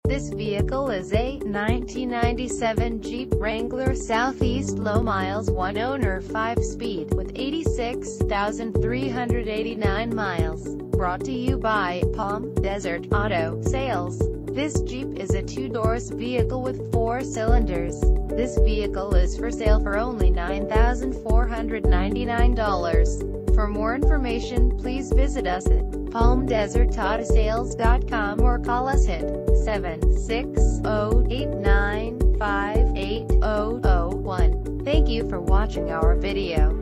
This vehicle is a 1997 Jeep Wrangler Southeast low miles, 1 owner, 5-speed, with 86,389 miles. Brought to you by Palm Desert Auto Sales. This Jeep is a 2-door vehicle with 4 cylinders. This vehicle is for sale for only $9,499. For more information, please visit us at palmdesertautosales.com or call us at 760-895-8001. Thank you for watching our video.